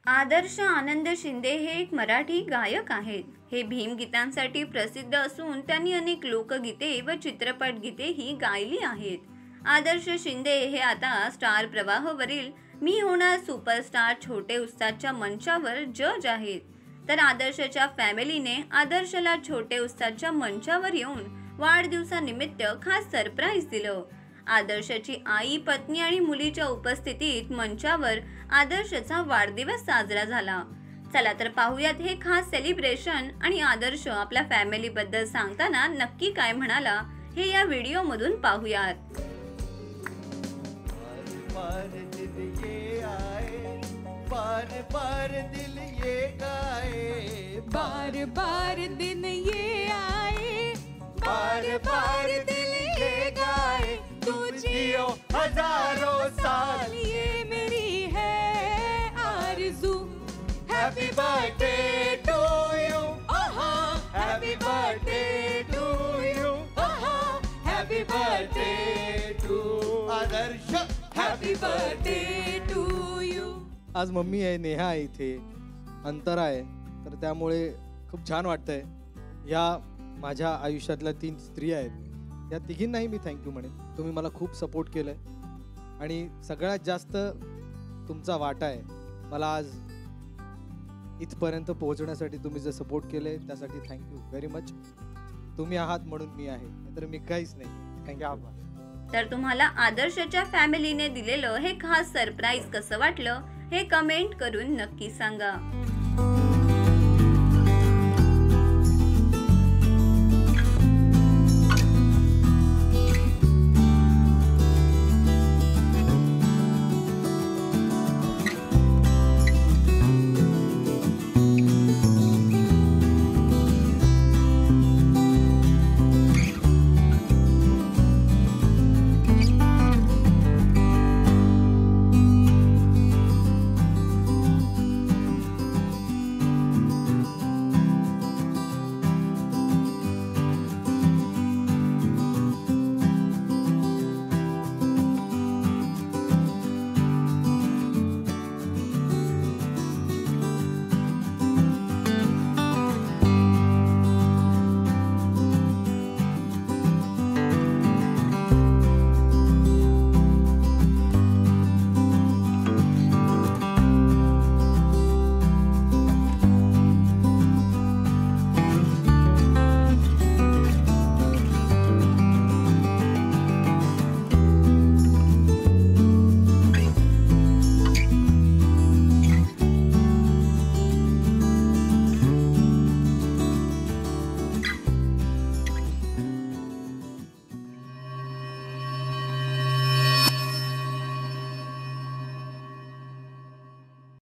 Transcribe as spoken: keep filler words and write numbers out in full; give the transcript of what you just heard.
आदर्श आनंद शिंदे हे एक मराठी गायक आहेत। हे भीमगीतांसाठी प्रसिद्ध असून त्यांनी अनेक लोकगीते व चित्रपट गीते ही गायली आहेत। आदर्श शिंदे हे आता स्टार प्रवाहवरील मी होणार सुपरस्टार छोटे उस्तादच्या मंचावर जज आहेत। तर आदर्शच्या फॅमिलीने आदर्शला छोटे उस्तादच्या मंचावर येऊन वाढदिवसानिमित्त खास सरप्राईज दिलं। आदर्शची आई, पत्नी आणि मुलीच्या उपस्थितीत मंचावर आदर्शचा वाढदिवस साजरा झाला। चला तर पाहूयात हे खास सेलिब्रेशन आणि आदर्श आपल्या फॅमिली बद्दल सांगताना नक्की काय म्हणाला हे या व्हिडिओ मधून पाहूयात। बार दिन ये आए, बार बार दिल ये गाए, बार बार दिन ये आए, बार बार दिल ये गाए, तू जियो हजारों साल, ये मेरी है आरज़ू। Happy birthday to you, happy birthday to you, happy birthday to Adarsh, happy birthday to you. आज मम्मी आहे, नेहा आहे, इथे अंतर आहे, तर त्यामुळे खूप छान वाटतंय। या माझ्या आयुष्यातल्या तीन स्त्रिया आहेत, या तिघींनाही मी थँक्यू म्हणेन। तुम्ही मला खूप सपोर्ट केलंय आणि सगळ्यात जास्त तुमचा वाटा आहे मला आज इथपर्यंत पोहोचण्यासाठी। तुम्ही जे सपोर्ट केले त्यासाठी थँक्यू व्हेरी मच। तुम्ही आहात म्हणून मी आहे, नाहीतर मी काहीच नाही। थँक्यू। तर तुम्हाला आदर्शच्या फॅमिलीने दिलेलं हे खास सरप्राईज कसं वाटलं हे कमेंट करून नक्की सांगा।